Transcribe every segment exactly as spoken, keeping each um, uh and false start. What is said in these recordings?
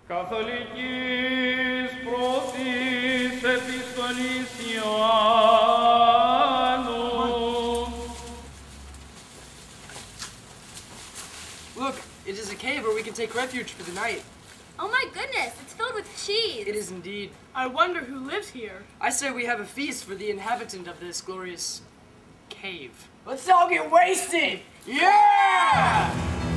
Καθολικής πρώτης επιστολής Ιωάννου. Look, it is a cave where we can take refuge for the night. Oh my goodness, it's filled with cheese. It is indeed. I wonder who lives here. I say we have a feast for the inhabitant of this glorious cave. Let's all get wasted! Yeah!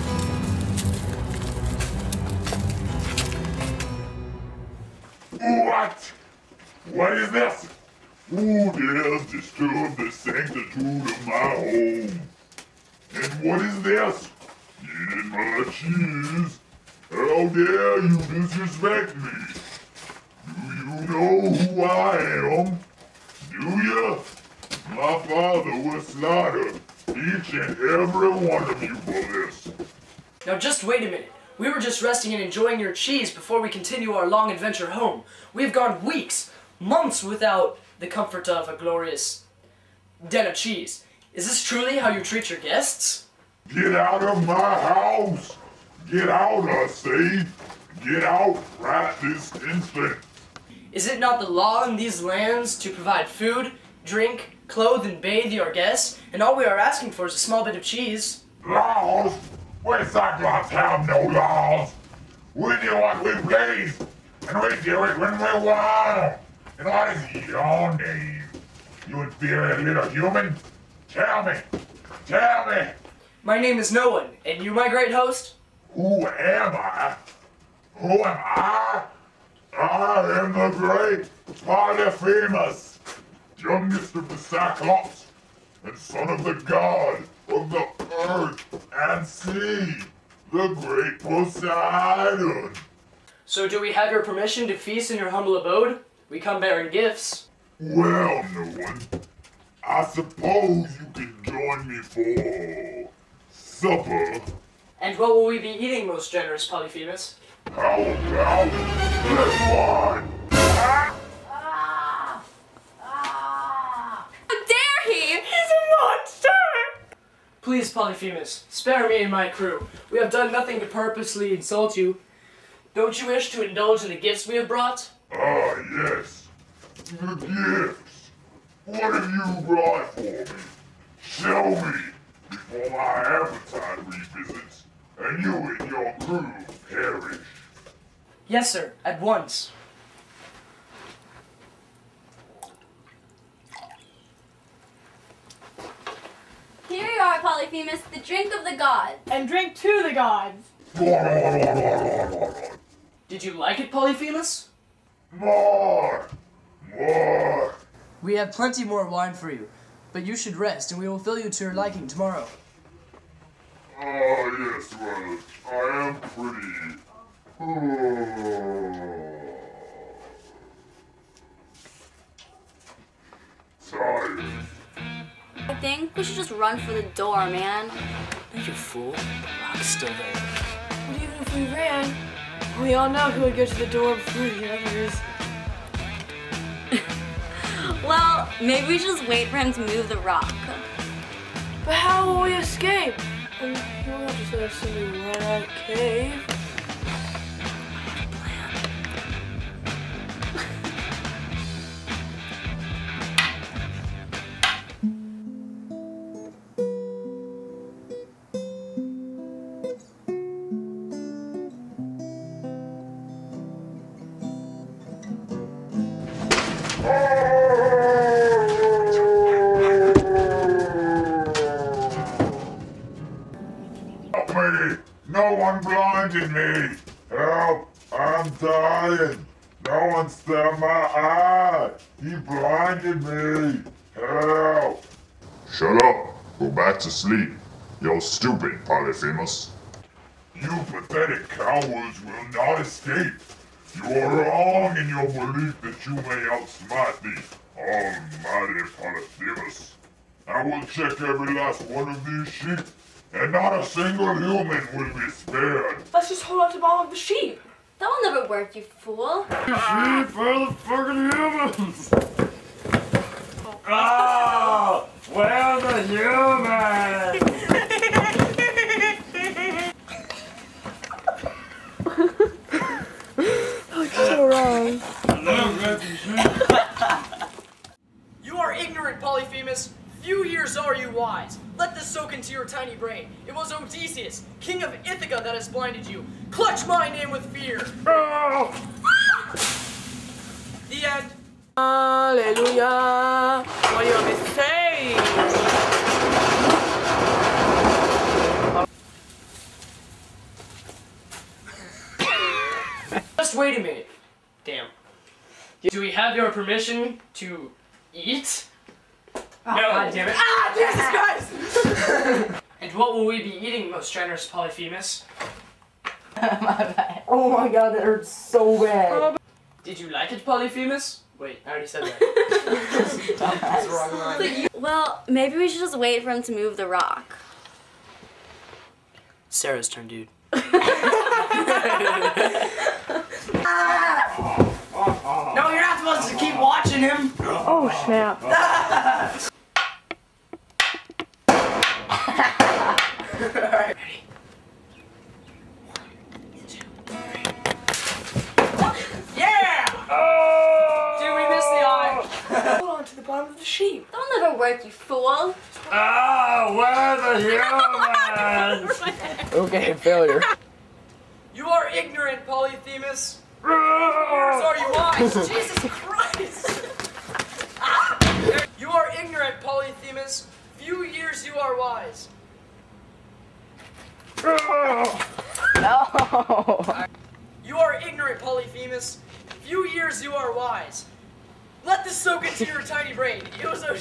What? What is this? Who dares disturb the sanctitude of my home? And what is this? Eating my cheese? How dare you disrespect me? Do you know who I am? Do you? My father will slaughter each and every one of you for this. Now just wait a minute. We were just resting and enjoying your cheese before we continue our long adventure home. We have gone weeks, months without the comfort of a glorious den of cheese. Is this truly how you treat your guests? Get out of my house! Get out, I say! Get out right this instant! Is it not the law in these lands to provide food, drink, clothe, and bathe your guests? And all we are asking for is a small bit of cheese. Laws? We cyclops have no laws! We do what we please! And we do it when we want! And what is your name? You inferior little human? Tell me! Tell me! My name is No One, and you, my great host? Who am I? Who am I? I am the great Polyphemus, youngest of the cyclops, and son of the god of the earth and sea, the great Poseidon. So do we have your permission to feast in your humble abode? We come bearing gifts. Well, No One, I suppose you can join me for supper. And what will we be eating, most generous Polyphemus? How about this one? How dare he? He's a monster! Please, Polyphemus, spare me and my crew. We have done nothing to purposely insult you. Don't you wish to indulge in the gifts we have brought? Ah, yes. The gifts. What have you brought for me? Show me before my appetite revisits and you and your crew perish. Yes, sir, at once. Here you are, Polyphemus, the drink of the gods. And drink to the gods. Did you like it, Polyphemus? More! More! We have plenty more wine for you, but you should rest, and we will fill you to your liking tomorrow. Ah, yes, well, I am pretty... tired. I think we should just run for the door, man. You fool. The rock's still there. But even if we ran, we all know who would go to the door before the others. Well, maybe we should just wait for him to move the rock. But how will we escape? And he won't just let us simply run out of the cave. Help me! No one blinded me! Help! I'm dying! No one stabbed my eye! He blinded me! Help! Shut up! Go back to sleep. You're stupid, Polyphemus. You pathetic cowards will not escape. You are wrong in your belief that you may outsmart the almighty Polyphemus. I will check every last one of these sheep, and not a single human will be spared. Let's just hold on to all of the sheep. That will never work, you fool. Sheep are the fucking humans! Ah! Where's the humans? tiny brain. It was Odysseus, king of Ithaca, that has blinded you. Clutch my name with fear. Oh! The end. Hallelujah. What do you want me to say? Just wait a minute. Damn. Do we have your permission to eat? Oh, no. God damn it. Ah, Jesus Christ! And what will we be eating, most generous Polyphemus? Oh my god, that hurts so bad. Did you like it, Polyphemus? Wait, I already said that. That's the wrong line. Well, maybe we should just wait for him to move the rock. Sarah's turn, dude. No, you're not supposed to keep watching him. Oh, snap. Alright, ready? Yeah! Dude, we missed the eye. Hold on to the bottom of the sheep. That'll never work, you fool. Ah, we're the humans! Okay, failure. You are ignorant, Polyphemus. Few years are you wise? Jesus Christ! You are ignorant, Polyphemus. Few years you are wise. No. You are ignorant, Polyphemus. Few years you are wise. Let this soak into your tiny brain. It was a...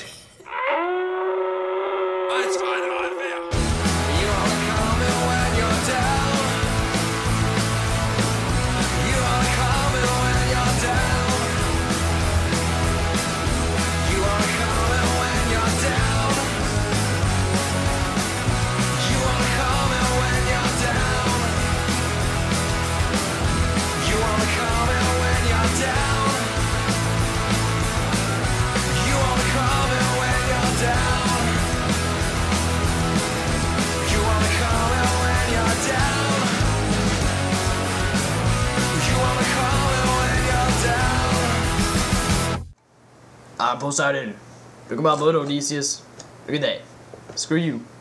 Ah, Poseidon. Talk about little Odysseus. Look at that. Screw you.